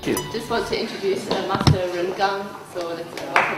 you. Just want to introduce Master Rengang. So let's welcome.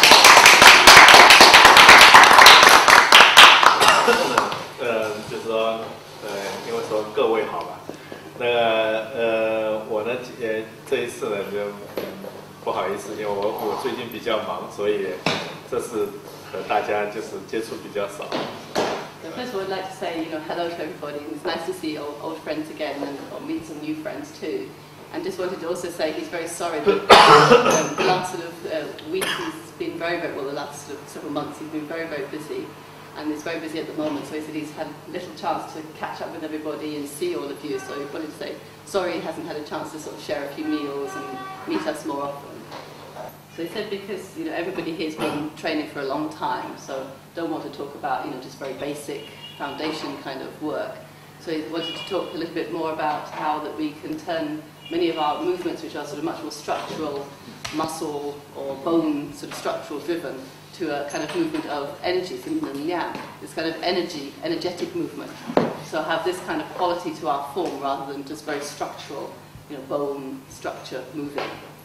就是说，因为说各位好吧，那个我呢，这一次呢就不好意思，因为我最近比较忙，所以这次和大家就是接触比较少。 So first of all, I'd like to say, hello to everybody. It's nice to see old friends again and meet some new friends too. And just wanted to also say he's very sorry that the last sort of week he's been very, very well. The last sort of several months he's been very, very busy. And he's very busy at the moment, so he said he's had little chance to catch up with everybody and see all of you. So he wanted to say sorry he hasn't had a chance to sort of share a few meals and meet us more often. So he said because everybody here's been training for a long time, so don't want to talk about just very basic foundation kind of work. So he wanted to talk a little bit more about how that we can turn many of our movements, which are sort of much more structural, muscle or bone sort of structural driven, to a kind of movement of energy, this kind of energetic movement. So have this kind of quality to our form rather than just very structural, bone structure moving.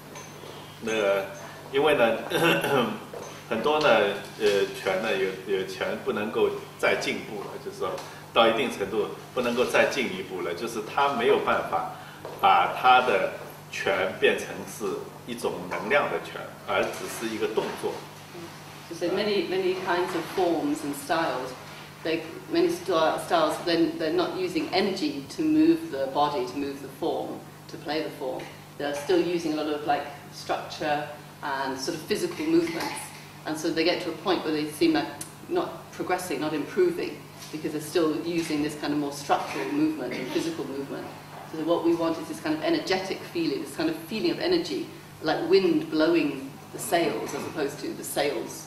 因为呢，很多呢，拳呢有拳不能够再进步了，就是说到一定程度不能够再进一步了，就是他没有办法把他的拳变成是一种能量的拳，而只是一个动作。 So many kinds of forms and styles. Many styles they're not using energy to move the body, to move the form, to play the form. They're still using a lot of like structure and sort of physical movements. And so they get to a point where they seem like not progressing, not improving, because they're still using this kind of more structural movement and physical movement. So what we want is this kind of energetic feeling, this kind of feeling of energy, like wind blowing the sails as opposed to the sails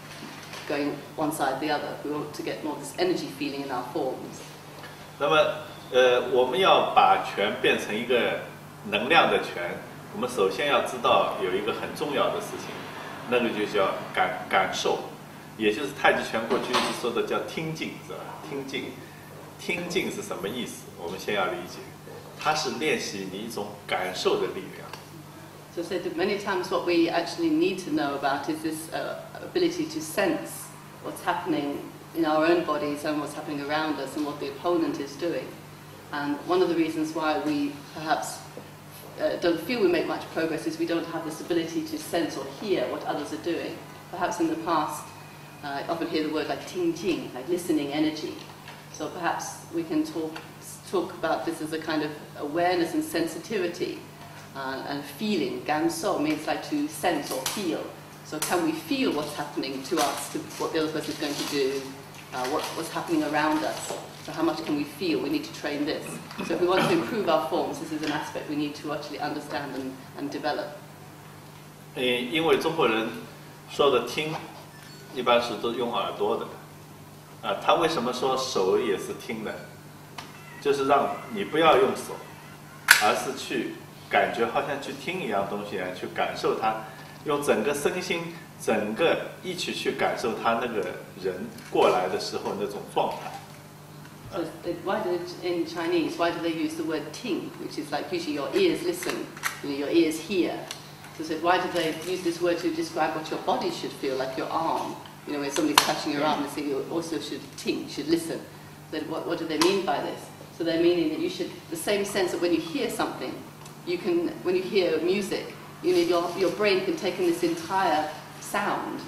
going one side the other. We want to get more of this energy feeling in our forms. 那么，我们要把拳变成一个能量的拳，我们首先要知道有一个很重要的事情，那个就叫感受，也就是太极拳过去一直说的叫听劲，是吧？听劲，听劲是什么意思？我们先要理解，它是练习你一种感受的力量。 So said that many times what we actually need to know about is this ability to sense what's happening in our own bodies and what's happening around us and what the opponent is doing. And one of the reasons why we perhaps don't feel we make much progress is we don't have this ability to sense or hear what others are doing. Perhaps in the past, I often hear the word like ting ting, like listening energy. So perhaps we can talk about this as a kind of awareness and sensitivity. And feeling, gamso means like to sense or feel. So can we feel what's happening to us, to what the other person is going to do, what's happening around us? So how much can we feel? We need to train this. So if we want to improve our forms, this is an aspect we need to actually understand and develop. 因为中国人说的听，一般是都用耳朵的，他为什么说手也是听的？就是让你不要用手，而是去。感觉好像去听一样东西啊，去感受它，用整个身心，整个一起去感受他那个人过来的时候那种状态。 So why do in Chinese? Why do they use the word "ting," which is like usually your ears listen, your ears hear? So why do they use this word to describe what your body should feel, like your arm? When somebody's touching your arm, they say you also should ting, should listen. So what do they mean by this? So they're meaning that you should, the same sense that when you hear something. You can, when you hear music, your brain can take in this entire sound.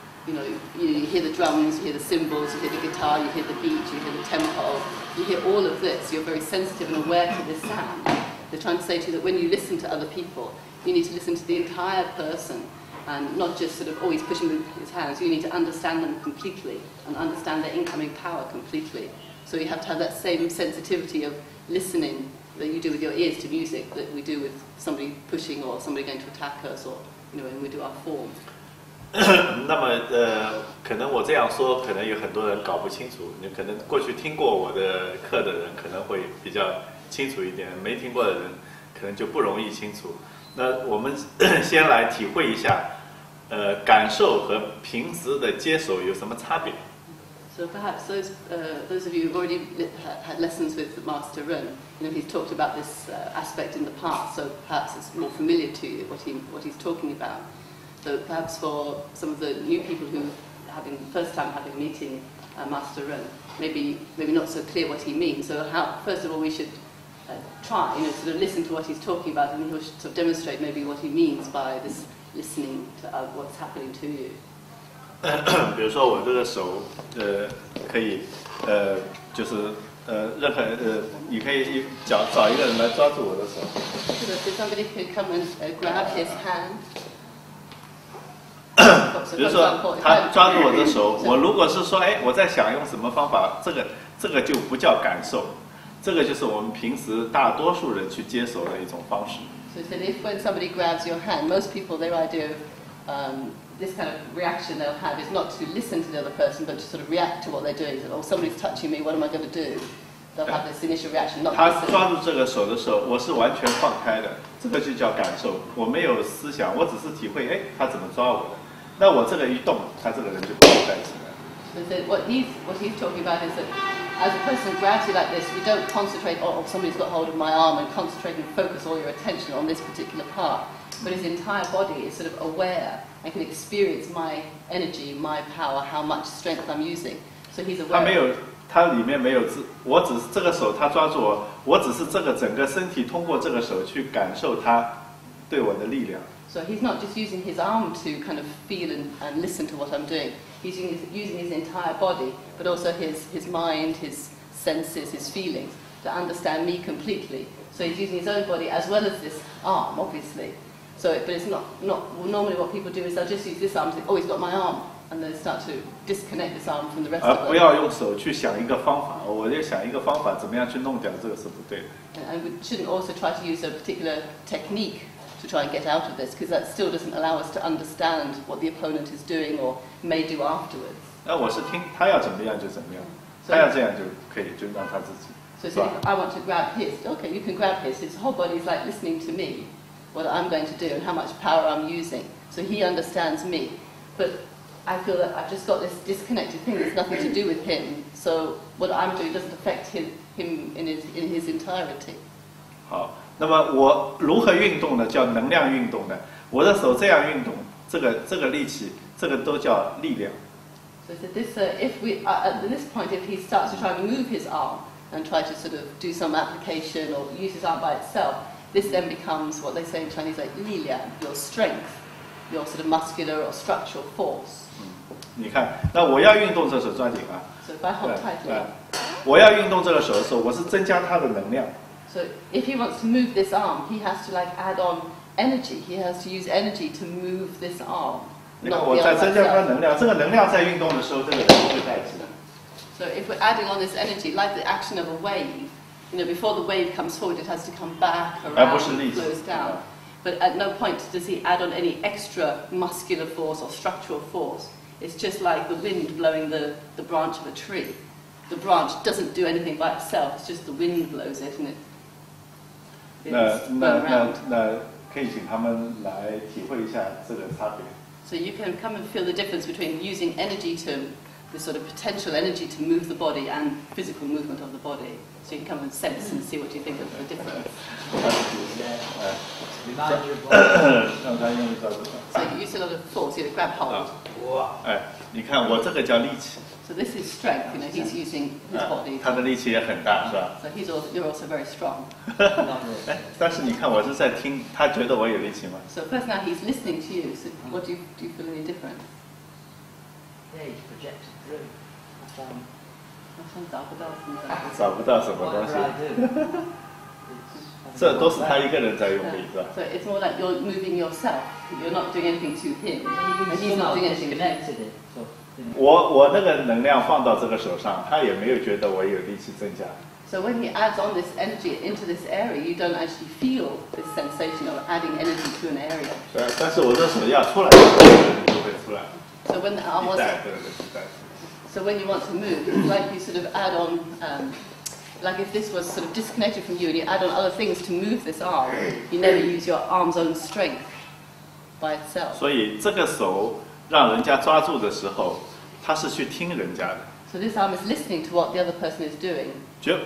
You hear the drums, you hear the cymbals, you hear the guitar, you hear the beat, you hear the tempo. You hear all of this. You're very sensitive and aware to this sound. They're trying to say to you that when you listen to other people, you need to listen to the entire person and not just sort of always pushing his hands. You need to understand them completely and understand their incoming power completely. So you have to have that same sensitivity of listening that you do with your ears to music that we do with somebody pushing or somebody going to attack us or when we do our form. 那么可能我这样说，可能有很多人搞不清楚。你可能过去听过我的课的人，可能会比较清楚一点；没听过的人，可能就不容易清楚。那我们先来体会一下，感受和平时的接手有什么差别？ So perhaps those of you who've already had lessons with Master Ren, he's talked about this aspect in the past, so perhaps it's more familiar to you what he's talking about. So perhaps for some of the new people who first time meeting Master Ren, maybe not so clear what he means. So first of all we should try, sort of listen to what he's talking about, and he'll sort of demonstrate maybe what he means by this listening to what's happening to you. 比如说我这个手，可以，就是任何你可以找一个人来抓住我的手。 So somebody could come and grab his hand. 比如说他抓住我的手，我如果是说，我在想用什么方法，这个就不叫感受，这个就是我们平时大多数人去接受的一种方式。 So he said, if when somebody grabs your hand, most people their idea of this kind of reaction they'll have is not to listen to the other person, but to sort of react to what they're doing. So, somebody's touching me, what am I going to do? They'll have this initial reaction, not 他 listen. 抓住这个手的时候，我是完全放开的，这个就叫感受。我没有思想，我只是体会，他怎么抓我的。那我这个一动，他这个人就不会在一起了。 So what he's talking about is that as a person grabs you like this, you don't concentrate, somebody's got hold of my arm and concentrate and focus all your attention on this particular part. But his entire body is sort of aware and can experience my energy, my power, how much strength I'm using. So he's aware. 他里面没有我只是这个手他抓住我，我只是这个整个身体通过这个手去感受他对我的力量。 So he's not just using his arm to kind of feel and listen to what I'm doing. He's using his entire body, but also his mind, his senses, his feelings to understand me completely. So he's using his own body as well as this arm, obviously. So, but it's not normally what people do is they'll just use this arm and think, he's got my arm, and they start to disconnect this arm from the rest of them. 不要用手去想一个方法，我就想一个方法怎么样去弄掉，这个是不对的。 And we shouldn't also try to use a particular technique to try and get out of this, because that still doesn't allow us to understand what the opponent is doing or may do afterwards. 那我是听他要怎么样就怎么样，他要这样就可以，就让他自己。 So if I want to grab his, okay, you can grab his. His whole body is like listening to me, what I'm going to do and how much power I'm using. So he understands me. But I feel that I've just got this disconnected thing that's nothing to do with him. So what I'm doing doesn't affect him in his entirety. 好，那么我如何运动呢？叫能量运动呢？我的手这样运动，这个力气，这个都叫力量。 So this, if we at this point, if he starts to try to move his arm and try to sort of do some application or use his arm by itself, this then becomes what they say in Chinese like 力量, your strength, your sort of muscular or structural force. 你看，那我要运动这手抓紧啊。 So if I hold tightly. 我要运动这个手的时候，我是增加它的能量。 So if he wants to move this arm, he has to like add on energy. He has to use energy to move this arm. 你看，我在增加它的能量，这个能量在运动的时候，这个人就会带起来。 So if we're adding on this energy, like the action of a wave, before the wave comes forward, it has to come back around, flows down. But at no point does he add on any extra muscular force or structural force. It's just like the wind blowing the branch of a tree. The branch doesn't do anything by itself. It's just the wind blows it and it. 那可以请他们来体会一下这个差别。 So you can come and feel the difference between using energy to, this sort of potential energy to move the body and physical movement of the body. So you can come and sense and see what you think of the difference. So you use a lot of force, grab hold. 你看我这个叫力气。 So this is strength, he's using his body. 他的力气也很大，是吧？ So you're also very strong. 但是你看我是在听，他觉得我有力气吗？ So first now he's listening to you. So what do you feel any different? Yeah, he's projected through. 找不到什么东西。这都是他一个人在用力，是吧？ So it's more like you're moving yourself. You're not doing anything to him, and he's not doing anything to you. 我那个能量放到这个手上，他也没有觉得我有力气增加。 So when he adds on this energy into this area, you don't actually feel this sensation of adding energy to an area. 但是我这手要出来，就会出来。 So when the arm wants so when you want to move, it's like you sort of add on, like if this was sort of disconnected from you and you add on other things to move this arm, you never use your arm's own strength by itself. 所以这个手让人家抓住的时候，他是去听人家的。 So this arm is listening to what the other person is doing. 绝，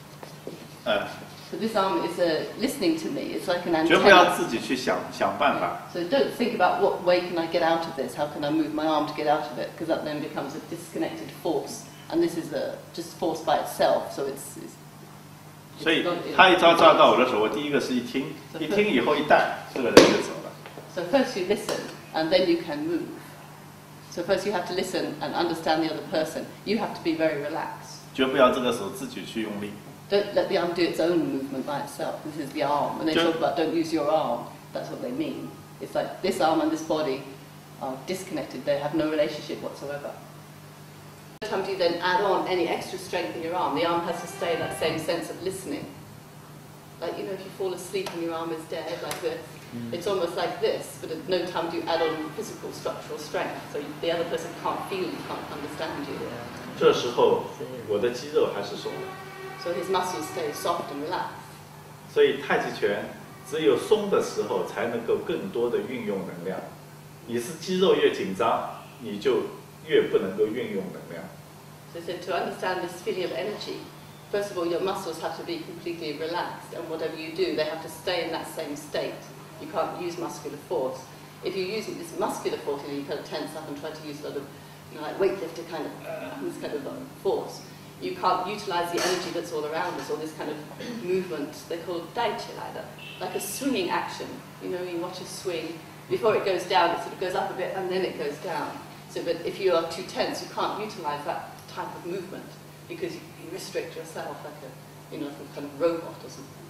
So this arm is listening to me. It's like an 绝不要 antenna. 自己去想办法。 So don't think about what way can I get out of this? How can I move my arm to get out of it? Because that then becomes a disconnected force. And this is just force by itself. So it's 所以 not, 他一抓到我的手，我第一个是一听，一听以后一带，这个人就走了。 So first you listen, and then you can move. So first you have to listen and understand the other person. You have to be very relaxed. 绝不要这个手自己去用力。 Don't let the arm do its own movement by itself. This is the arm. When they talk about don't use your arm, that's what they mean. It's like this arm and this body are disconnected. They have no relationship whatsoever. Sometimes you then add on any extra strength in your arm. The arm has to stay in that same sense of listening. Like, you know, if you fall asleep and your arm is dead like this, it's almost like this, but at no time do you add on physical structural strength. So the other person can't feel you, can't understand you. 这时候我的肌肉还是松的， So his muscles stay soft and relaxed. 所以太极拳只有松的时候才能够更多的运用能量。你是肌肉越紧张，你就越不能够运用能量。 So he said to understand this feeling of energy, first of all, your muscles have to be completely relaxed, and whatever you do, they have to stay in that same state. You can't use muscular force. If you use this muscular force, you kind of tense up and try to use a lot of, like weightlifter kind of, this kind of force. You can't utilize the energy that's all around us, or this kind of movement. They call it Daichi-Leiter, like a swinging action. You know, you watch a swing. Before it goes down, it sort of goes up a bit, and then it goes down. So, but if you are too tense, you can't utilize that type of movement because you restrict yourself like a, you know, some kind of robot or something.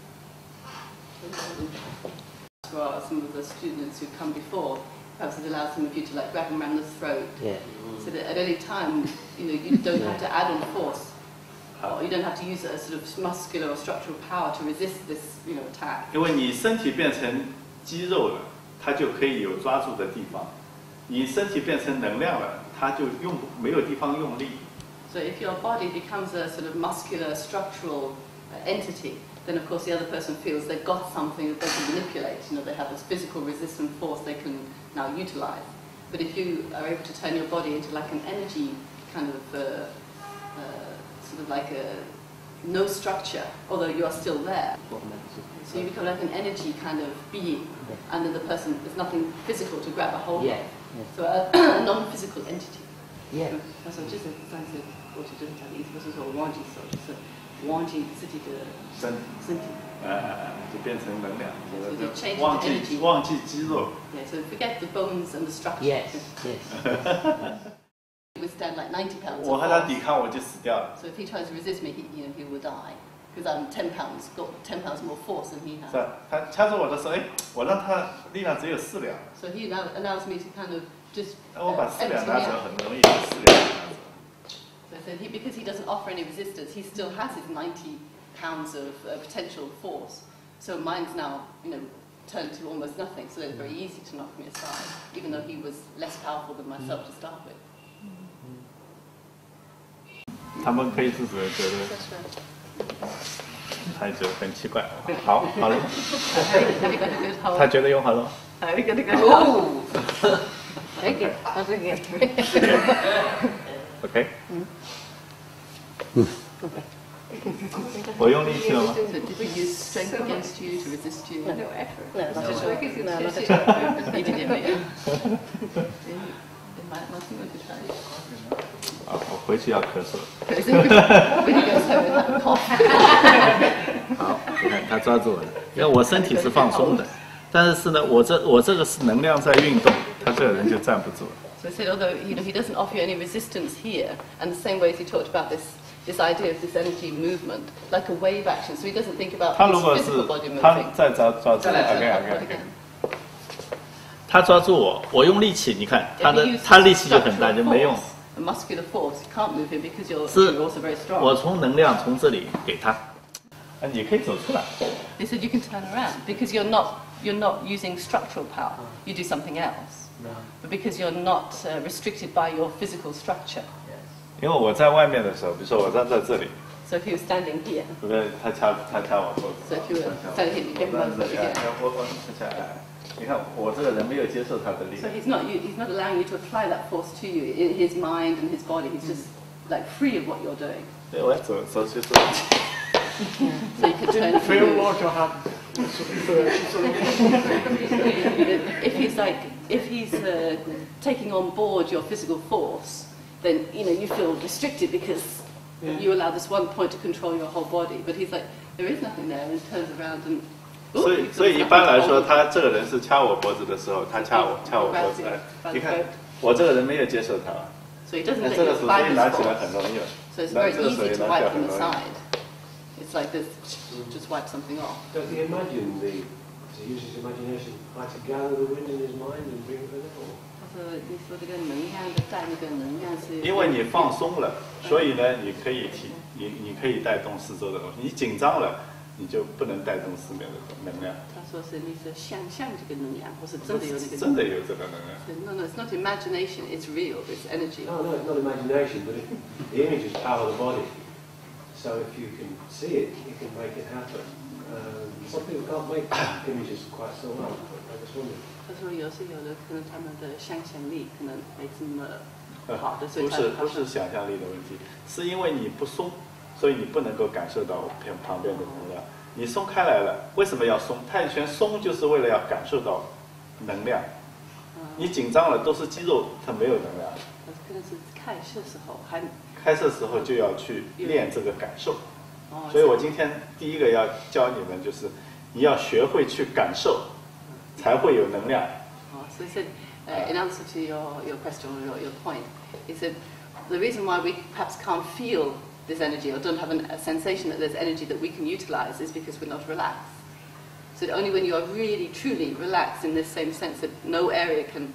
For some of the students who come before, perhaps it allows some of you to like grab them around the throat, Yeah. so that at any time, you know, you don't have to add on force, or you don't have to use a sort of muscular or structural power to resist this, you know, attack. 因为你身体变成肌肉了，它就可以有抓住的地方；你身体变成能量了，它就没有地方用力。 So if your body becomes a sort of muscular, structural entity, then of course the other person feels they've got something that they can manipulate. You know, they have this physical resistant force they can now utilize. But if you are able to turn your body into like an energy kind of, sort of like a no structure, although you are still there. So you become like an energy kind of being, and then the person, there's nothing physical to grab a hold Yeah. of. So a non-physical entity. Yeah. 他说这是上次过去就是讲的意思，不是说忘记手，就是忘记自己的身体。 就变成能量， So you change the 忘 energy. 记肌肉。 Yeah, so forget the bones and the structure. Yes. Yes. He would stand like 90 pounds. 我 of 和他 force. 抵抗，我就死掉了。 So if he tries to resist me, he will die. Because I'm 10 pounds, got 10 pounds more force than he 是 has. 吧？他掐住我的时候，哎，我让他力量只有4两， So he now allows me to kind of just 我把4 empty 两 me 拿走， out. 很容易4两拿走。 So I said because he doesn't offer any resistance, he still has his 90 pounds of potential force. So mine's now, you know, turned to almost nothing. So it's very easy to knock me aside, even though he was less powerful than myself to start with. 他们可以自己觉得 That's right. 他觉得很奇怪。好，好了， Have you got a good hold? 他觉得用好了。 Have you got a good hold? Very good. That's very good. OK。我用力气了吗？ So did he use strength against you to resist you? No effort. No, not at all. No, not Just at all. he did it, yeah. It might not be good to try. 啊，我回去要咳嗽。 But it's good when he goes home and have a cough. 好，你看他抓住我了，因为我身体是放松的，但是呢，我这个是能量在运动，他这个人就站不住了。 So he said, although he doesn't offer you any resistance here, and the same way as he talked about this idea of this energy movement, like a wave action. So he doesn't think about 他如果 his 是 physical body 他 moving. 再抓住我 But ，OK， again, 他抓住我，我用力气，你看 if he uses 他力气就很大， structural 就没用。 force, a muscular force, you can't move him because you're 是 also very strong. 我从能量从这里给他，你可以走出来。 They said you can turn around because you're not using structural power. You do something else. No. But because you're not restricted by your physical structure. 因为我在外面的时候，比如说我站在这里， So if you were standing here, 对不对？他掐我脖子。 so if you were standing here, you get 我 one 站这 foot 里， here. 我掐，你看我这个人没有接受他的力 So 量。 he's not allowing you to apply that force to you in his mind and his body. He's just like free of what you're doing. 对，我要走去做。 So you can turn. Feel like I have sort of if he's taking on board your physical force, then you feel restricted because you allow this one point to control your whole body. But he's like, there is nothing there, and he turns around and. 所以一般来说，他这个人是掐我脖子的时候，他掐我脖子，你看我这个人没有接受他， So he doesn't 那 let 这个 your 手所以 fibers 拿起来 cross. 很容易了。 So it's 那 very 这个手 easy 一 to 拿起 wipe 来 from 很 the 容易。 side. It's like this, just wipe something off. Does he imagine to use his imagination, like to gather the wind in his mind and bring it with him? 他说：“你说这个能量的带那个能量是…… 因为你放松了，所以呢，你可以带动四周的东西。你紧张了，你就不能带动四面的能量。 他说是你是想象这个能量，或是真的有那个。 真的有这个能量。 No, it's not imagination. It's real. It's energy. No, it's not imagination, but the images power the body. So if you can see it, you can make it happen. Some people can't make images quite so well. I just wonder. 他说有时有的可能他们的想象力可能没这么好的，所以不是想象力的问题，是因为你不松，所以你不能够感受到旁边的能量。你松开来了，为什么要松？太极拳松就是为了要感受到能量。你紧张了，都是肌肉，它没有能量。 可能是开始的时候还。 开设时候就要去练这个感受，所以我今天第一个要教你们就是，你要学会去感受，才会有能量。 So he said, in answer to your question or your point, he said the reason why we perhaps can't feel this energy or don't have a sensation that there's energy that we can utilize is because we're not relaxed. So only when you are really truly relaxed in this same sense that no area can,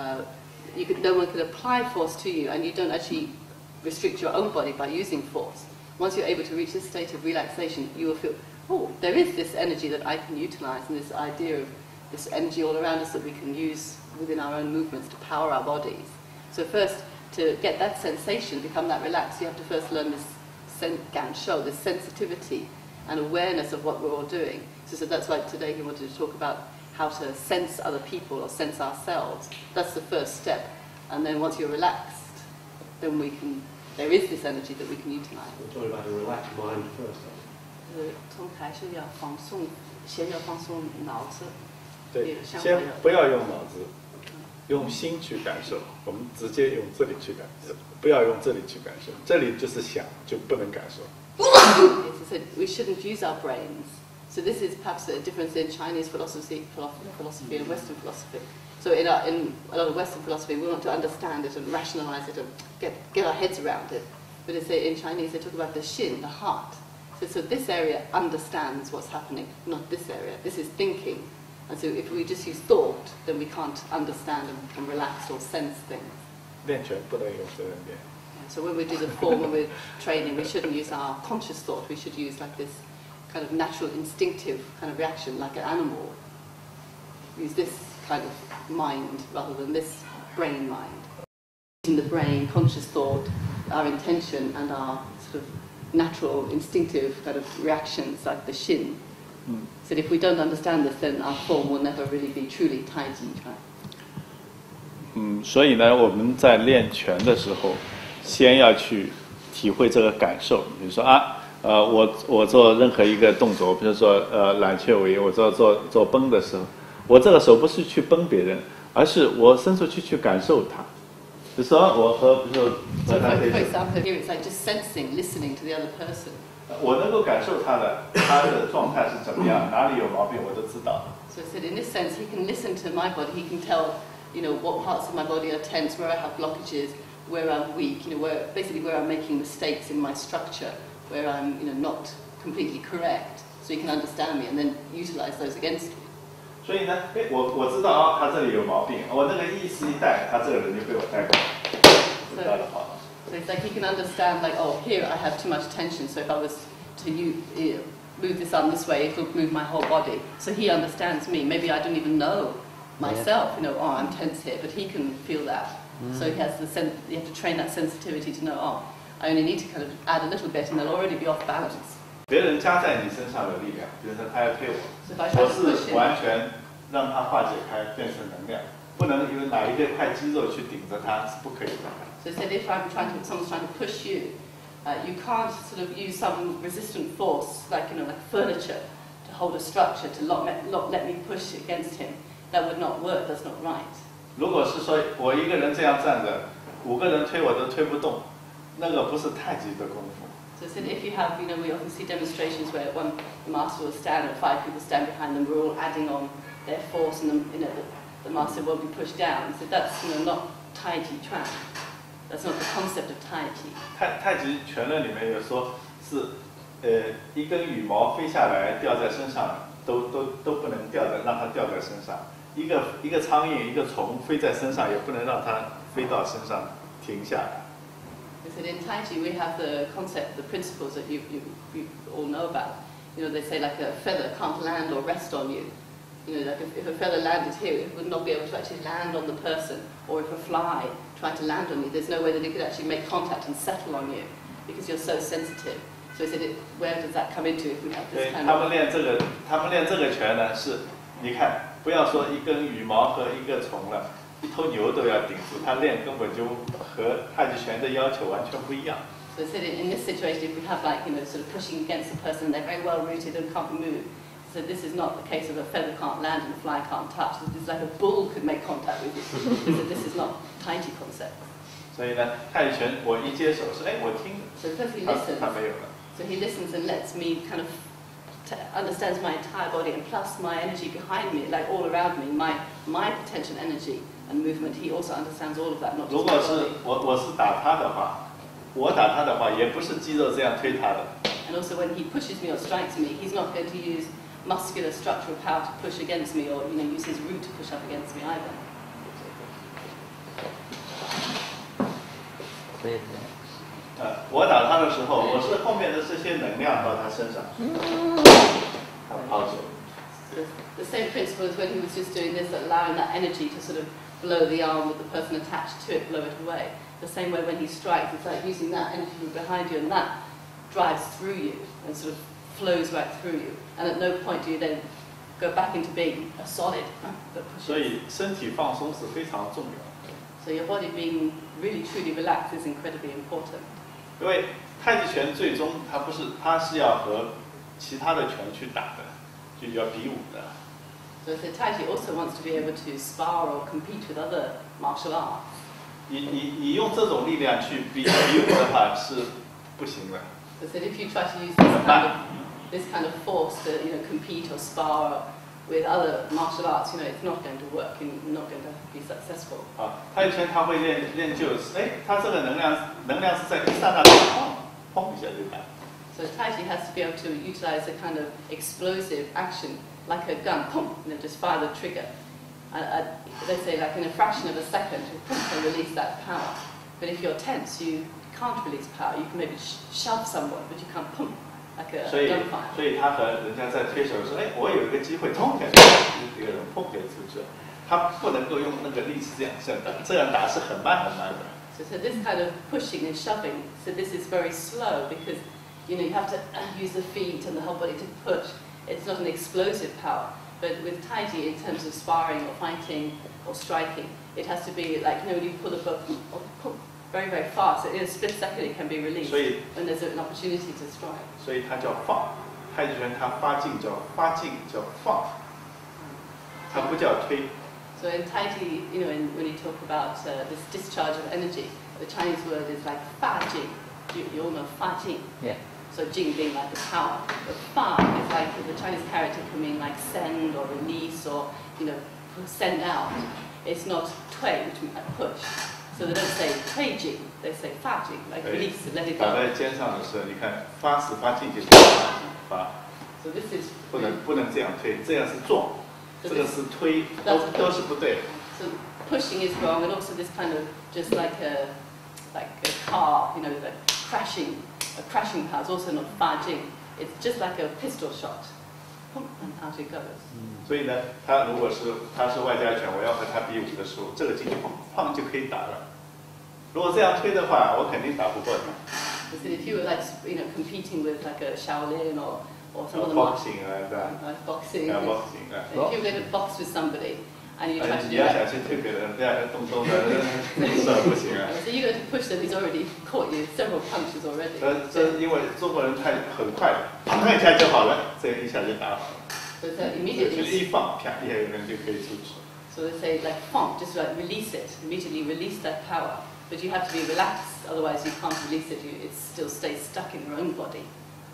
no one can apply force to you, and you don't actually restrict your own body by using force. Once you're able to reach this state of relaxation, you will feel, oh, there is this energy that I can utilize, and this idea of this energy all around us that we can use within our own movements to power our bodies. So first, to get that sensation, become that relaxed, you have to first learn this gansho, this sensitivity and awareness of what we're all doing. So that's why today he wanted to talk about how to sense other people or sense ourselves. That's the first step. And then once you're relaxed, then there is this energy that we can utilize. We're talking about a relaxed mind first. 从开始要放松，先要放松脑子。 对，先不要用脑子，用心去感受。我们直接用这里去感受，不要用这里去感受。这里就是想，就不能感受。 Yes, he said we shouldn't use our brains. So this is perhaps a difference in Chinese philosophy and Western philosophy. So in a lot of Western philosophy, we want to understand it and rationalize it and get our heads around it. But in Chinese, they talk about the xin, the heart. So this area understands what's happening, not this area. This is thinking. And so if we just use thought, then we can't understand and relax or sense things. 练拳不能用这个练。 So when we do the form, when we're training, we shouldn't use our conscious thought. We should use like this kind of natural, instinctive kind of reaction, like an animal. Use this kind of mind rather than this brain mind. Using the brain, conscious thought, our intention, and our sort of natural, instinctive kind of reactions, like the xin. So if we don't understand this, then our form will never really be truly Taiji. 所以呢，我们在练拳的时候，先要去体会这个感受。比如说我做任何一个动作，比如说揽雀尾，我做绷的时候，我这个手不是去绷别人，而是我伸出去感受它。比如说我和比如说和他对 For example, here it's like just sensing, listening to the other person. 我能够感受他的状态是怎么样，哪里有毛病我都知道。 So he said, in this sense, he can listen to my body. He can tell, what parts of my body are tense, where I have blockages, where I'm weak, where I'm making mistakes in my structure, where I'm, not completely correct. So he can understand me and then utilize those against me. 所以呢，我知道他这里有毛病，我那个意识一带，他这个人就被我带过，知道了好。 So it's like he can understand, like, oh, here I have too much tension, so if I was to move this arm this way, it'll move my whole body. So he understands me. Maybe I don't even know myself, oh, I'm tense here, but he can feel that. So he has you have to train that sensitivity to know, oh, I only need to kind of add a little bit and they'll already be off balance. 别人加在你身上的力量，比如说他要推我，我是完全让他化解开，变成能量，不能因为哪一块肌肉去顶着它是不可以的。 So they said if someone's trying to push you, you can't sort of use some resistant force, like like furniture, to hold a structure to let me push against him. That would not work. That's not right. 如果是说我一个人这样站着，5个人推我都推不动，那个不是太极的功夫。 So I said if you have, we often see demonstrations where one master will stand and 5 people stand behind them. We're all adding on their force, and the master won't be pushed down. So that's not Tai Chi Chuan. That's not the concept of Tai Chi. 太极拳论里面有说是，一根羽毛飞下来掉在身上，都不能让它掉在身上。一个苍蝇一个虫飞在身上，也不能让它飞到身上停下来。 I said in Tai Chi we have the concept, the principles that you all know about. They say like a feather can't land or rest on you. Like if a feather landed here, it would not be able to actually land on the person. Or if a fly tried to land on you, there's no way that it could actually make contact and settle on you because you're so sensitive. So I said, where does that come into if we have this kind of... 他们练这个拳呢，是，你看，不要说一根羽毛和一个虫了。 一头牛都要顶住，他练根本就和太极拳的要求完全不一样。 So I said in this situation, if we have sort of pushing against a person, they're very well rooted and can't move. So this is not the case of a feather can't land and a fly can't touch. This is like a bull could make contact with you. So this is not Tai Chi concept. 所以呢，太极拳我一接手是我听， So first he listens. 他没有了。 So he listens and lets me kind of understands my entire body and plus my energy behind me, like all around me, my potential energy. And movement, he also understands all of that, not just 如果是我是打他的话，也不是肌肉这样推他的。 And also when he pushes me or strikes me, he's not going to use muscular structural power to push against me or use his root to push up against me either. 我打他的时候，我是后面的这些能量到他身上，他抛走。 The same principle as when he was just doing this, allowing that energy to sort of blow the arm with the person attached to it, blow it away. The same way when he strikes, it's like using that energy from behind you, and that drives through you and sort of flows right through you. And at no point do you then go back into being a solid that pushes. 所以身体放松是非常重要。 So your body being really truly relaxed is incredibly important. 因为太极拳最终它是要和其他的拳去打的，就要比武的。 So Tai Chi also wants to be able to spar or compete with other martial arts. 你用这种力量去比武的话是不行的。 So if you try to use this kind of force to compete or spar with other martial arts, it's not going to work. You're not going to be successful. 太极拳他会练就，他这个能量是在一刹那砰一下就打。 So Tai Chi has to be able to utilize a kind of explosive action, like a gun, pum, just fire the trigger. Let's say like in a fraction of a second, and release that power. But if you're tense, you can't release power. You can maybe shove someone, but you can't pum, like a gunfire. 所以他和人家在推手说，我有一个机会，砰给这个人砰给出去，他不能够用那个力是这样打，这样打是很慢很慢的。 So this kind of pushing and shoving, so this is very slow because you have to use the feet and the whole body to push. It's not an explosive power. But with Tai Chi, in terms of sparring or fighting or striking, it has to be like, when you pull the book very, very fast, in a split second it can be released when there's an opportunity to strike. 所以它叫放，太极拳它发劲叫放，它不叫推。 So in Tai Chi, when you talk about this discharge of energy, the Chinese word is like fa jing. You all know fa jing. Yeah. So jing being like the power. But fa is like the Chinese character can mean like send or release or send out. It's not tui, which means like push. So they don't say tui jing, they say fa jing, like release and let it go. 打在肩上的时候，你看发使发劲就是发。 So this is 不能这样推，这样是撞，这个是推，都是不对的。 So pushing is wrong, and also this kind of just like a car, the a crashing car is also not fa jing. It's just like a pistol shot, and out it goes. 所以呢，他如果他是外家拳，我要和他比武的时候，这个劲砰就可以打了。如果这样推的话，我肯定打不过他。 So if you were like competing with like a Shaolin or some other boxing boxing, boxing if you were going to box with somebody and you 哎 try to 你 do 要 that. 想去推别人，这样动动的，这不行啊。 So you go to push them, he's already caught you several punches already. 这因为中国人很快，砰一下就好了，这一下就打好了。 So 就 immediately. 一放，啪，一下有人就可以出去。 So they say like funk, just like release it, immediately release that power. But you have to be relaxed, otherwise you can't release it. It still stays stuck in your own body.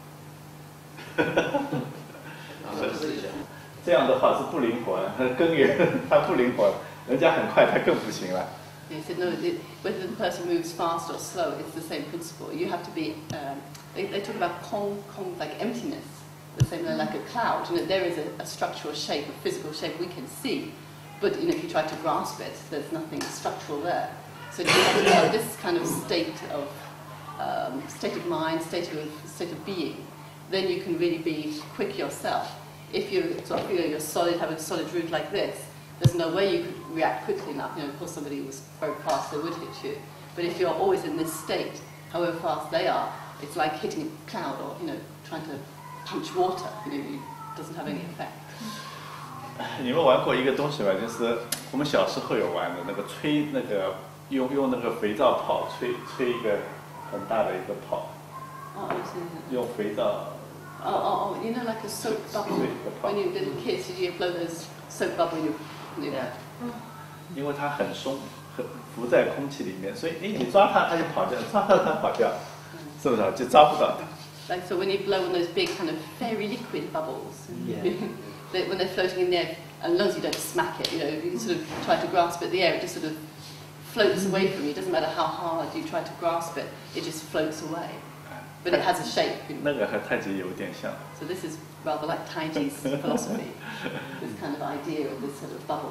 这样的话是不灵活的，根源它不灵活，人家很快，他更不行了。 He said, no, whether the person moves fast or slow, it's the same principle. You have to be, they talk about kong, like emptiness, the same like a cloud. You know, there is a structural shape, a physical shape we can see, but you know, if you try to grasp it, there's nothing structural there. So you have to have this kind of state of mind, state of being. Then you can really be quick yourself. If you sort of feel you're solid, have a solid root like this, there's no way you could react quickly enough. You know, of course, somebody was very fast, they would hit you. But if you're always in this state, however fast they are, it's like hitting a cloud or you know, trying to punch water. You know, it doesn't have any effect. 你们玩过一个东西吧？就是我们小时候有玩的那个吹那个用那个肥皂泡吹一个很大的一个泡， Oh, I see. 用肥皂。 Oh, you know, like a soap bubble. When you're little kids, you blow those soap bubble in your. Yeah. 因为它很松，很浮在空气里面，所以你抓它，它就跑掉；抓它，它跑掉，是不是？就抓不到它。 Like so, when you blow on those big kind of fairy liquid bubbles, Yeah. when they're floating in the air, and as long as you don't smack it, you know, you sort of try to grasp it in the air, it just sort of floats away from you. It doesn't matter how hard you try to grasp it, it just floats away. But it has a shape. 那个和太极有点像。 So this is rather like Taiji's philosophy, this kind of idea of this sort of bubble.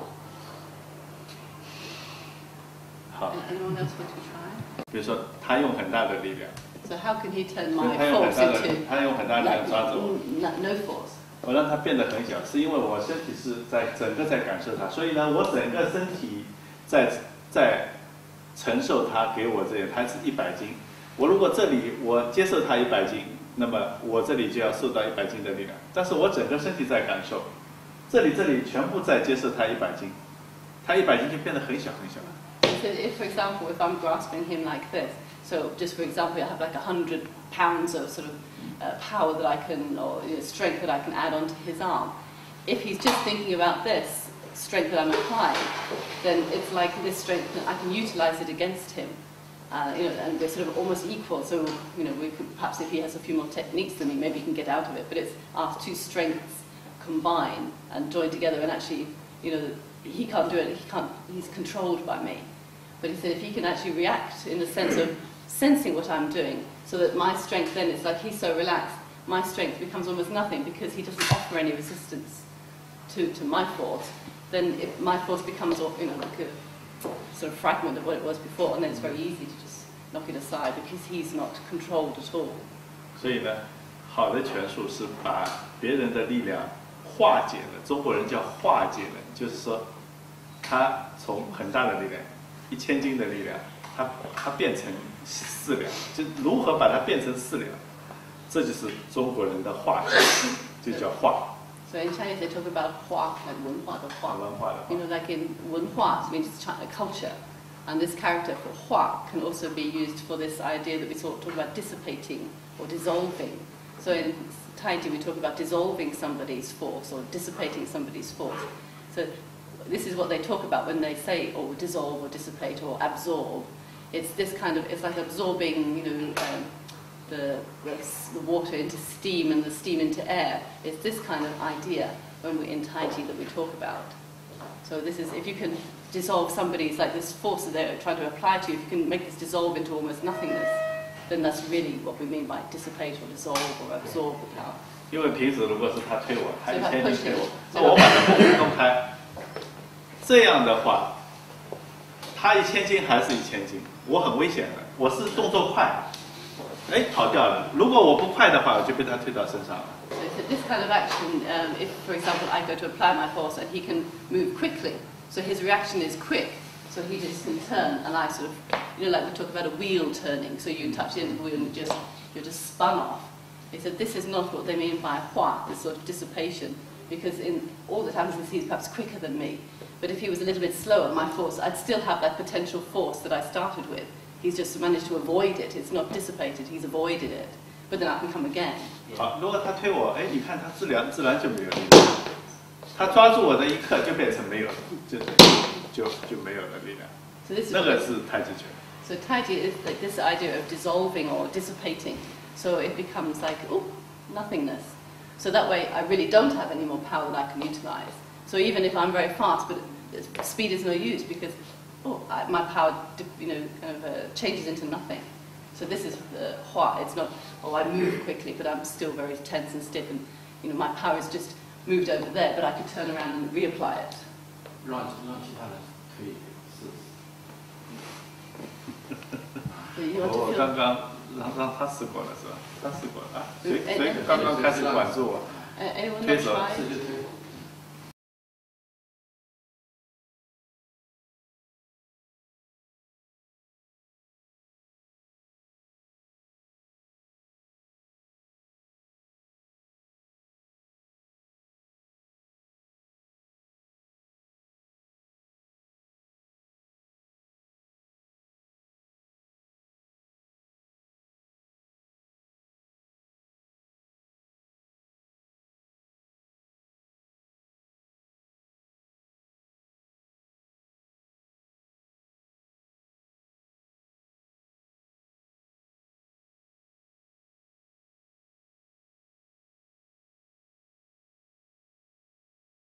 好， Anyone else want to try? 比如说他用很大的力量， So how can he turn 所 my 以他用很 force 大的 into 他用很大的力量 like 抓着我， no force? 我让它变得很小，是因为我身体是在整个在感受它，所以呢，我整个身体在承受它给我这里，它是100斤。我如果这里我接受它100斤，那么我这里就要受到100斤的力量。但是我整个身体在感受，这里全部在接受它100斤，它100斤就变得很小很小了。 So if, for example, if I'm grasping him like this, so just for example, I have like 100 pounds of sort of power that I can, or you know, strength that I can add onto his arm. If he's just thinking about this strength that I'm applying, then it's like this strength, I can utilize it against him. You know, and they're sort of almost equal. So you know, we could, perhaps if he has a few more techniques than me, maybe he can get out of it. But it's our two strengths combine and join together, and actually, you know, he can't do it. He's controlled by me. But he said if he can actually react in the sense of sensing what I'm doing, so that my strength then, it's like he's so relaxed, my strength becomes almost nothing because he doesn't offer any resistance to my force, then my force becomes, you know, like a sort of fragment of what it was before, and then it's very easy to just knock it aside because he's not controlled at all. 所以呢，好的拳术是把别人的力量化解了，中国人叫化解了，就是说，他从很大的力量，1000斤的力量，它变成4两，就如何把它变成4两，这就是中国人的化解，就叫化。 So in Chinese they talk about hua, like 文化的hua. 文化的 You know, like in 文化 means China culture, and this character for hua can also be used for this idea that we talk about dissipating or dissolving. So in Taiji we talk about dissolving somebody's force or dissipating somebody's force. So this is what they talk about when they say or dissolve or dissipate or absorb. It's this kind of, it's like absorbing, you know, the water into steam and the steam into air. It's this kind of idea when we're in Taiji that we talk about. So this is, if you can dissolve somebody's, like this force that they're trying to apply to you, if you can make this dissolve into almost nothingness, then that's really what we mean by dissipate or dissolve or absorb the power. 因为平时如果是他推我，他1000斤推我， So 那我把它弄开，这样的话，他1000斤还是1000斤，我很危险的，我是动作快，哎，跑掉了。如果我不快的话，我就被他推到身上了。 So this kind of action, if, for example, I go to apply my force and he can move quickly, so his reaction is quick, so he just can turn, and I sort of, you know, like we talk about a wheel turning, so you touch the end of the wheel and you're just spun off. He said this is not what they mean by hua, this sort of dissipation, because in all the times he's perhaps quicker than me, But if he was a little bit slower, my force, I'd still have that potential force that I started with. He's just managed to avoid it. It's not dissipated. He's avoided it. But then I can come again. 好，如果他推我，哎，你看他自然就没有力量。他抓住我的一刻就变成没有了，就没有了力量。 So this is 那个是太极拳。 So Taiji is like this idea of dissolving or dissipating. So it becomes like, oh, nothingness. So that way I really don't have any more power that I can utilize. So even if I'm very fast, but speed is no use because my power, changes into nothing. So this is Hua. It's not, I move quickly, but I'm still very tense and stiff, and my power is just moved over there, but I could turn around and reapply it. 让其他人可以试试。 So you want to 我 feel 刚刚让他试过了是吧？他试过了啊，谁刚刚开始管住我？ anyone 推 not 手。 try? 这就推